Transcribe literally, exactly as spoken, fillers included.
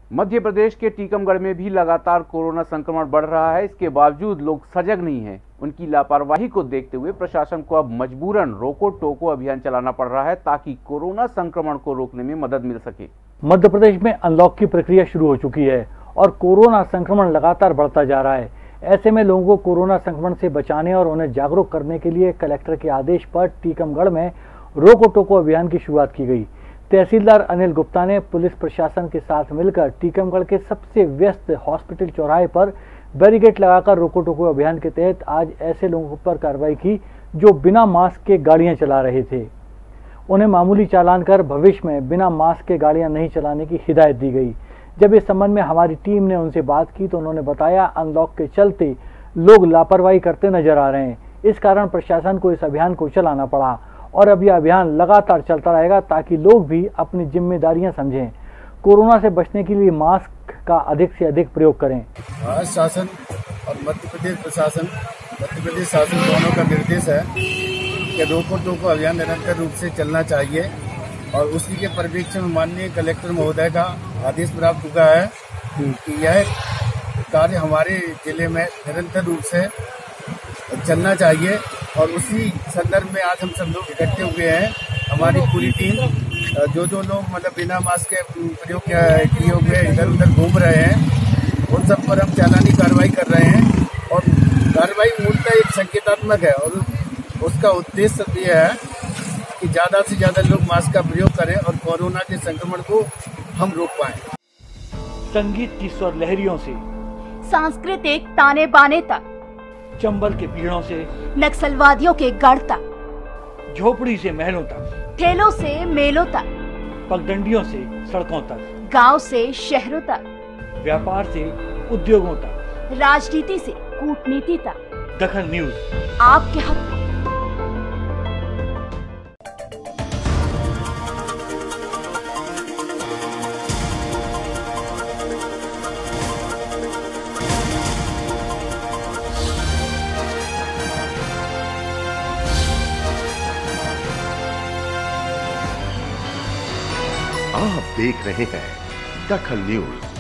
मध्य प्रदेश के टीकमगढ़ में भी लगातार कोरोना संक्रमण बढ़ रहा है। इसके बावजूद लोग सजग नहीं हैं। उनकी लापरवाही को देखते हुए प्रशासन को अब मजबूरन रोको टोको अभियान चलाना पड़ रहा है ताकि कोरोना संक्रमण को रोकने में मदद मिल सके। मध्य प्रदेश में अनलॉक की प्रक्रिया शुरू हो चुकी है और कोरोना संक्रमण लगातार बढ़ता जा रहा है। ऐसे में लोगों को कोरोना संक्रमण से बचाने और उन्हें जागरूक करने के लिए कलेक्टर के आदेश पर टीकमगढ़ में रोको टोको अभियान की शुरुआत की गई। तहसीलदार अनिल गुप्ता ने पुलिस प्रशासन के साथ मिलकर टीकमगढ़ के सबसे व्यस्त हॉस्पिटल चौराहे पर बैरिकेड लगाकर रोको टोको अभियान के तहत आज ऐसे लोगों पर कार्रवाई की जो बिना मास्क के गाड़ियां चला रहे थे। उन्हें मामूली चालान कर भविष्य में बिना मास्क के गाड़ियां नहीं चलाने की हिदायत दी गई। जब इस संबंध में हमारी टीम ने उनसे बात की तो उन्होंने बताया, अनलॉक के चलते लोग लापरवाही करते नजर आ रहे हैं। इस कारण प्रशासन को इस अभियान को चलाना पड़ा और अब यह अभियान लगातार चलता रहेगा ताकि लोग भी अपनी जिम्मेदारियां समझें। कोरोना से बचने के लिए मास्क का अधिक से अधिक प्रयोग करें। महाराष्ट्र शासन और मध्य प्रदेश प्रशासन मध्य प्रदेश शासन दोनों का निर्देश है कि रोको टोको अभियान निरंतर रूप से चलना चाहिए और उसी के परिप्रेक्ष्य में माननीय कलेक्टर महोदय का आदेश प्राप्त हुआ है कि यह कार्य हमारे जिले में निरंतर रूप से चलना चाहिए और उसी संदर्भ में आज हम सब लोग इकट्ठे हुए हैं। हमारी पूरी टीम जो जो लोग मतलब बिना मास्क के प्रयोग किए हुए इधर उधर घूम रहे हैं उन सब पर हम चालानी कार्रवाई कर रहे हैं और कार्रवाई मूलतः एक संकेतात्मक है और उसका उद्देश्य यह है कि ज्यादा से ज्यादा लोग मास्क का प्रयोग करें और कोरोना के संक्रमण को हम रोक पाएं। संगीत की स्वर लहरियों से सांस्कृतिक ताने बाने तक, चंबल के पीड़ों से नक्सलवादियों के गढ़ तक, झोपड़ी से महलों तक, ठेलों से मेलों तक, पगडंडियों से सड़कों तक, गांव से शहरों तक, व्यापार से उद्योगों तक, राजनीति से कूटनीति तक, दखल न्यूज आपके हक में। आप देख रहे हैं दखल न्यूज।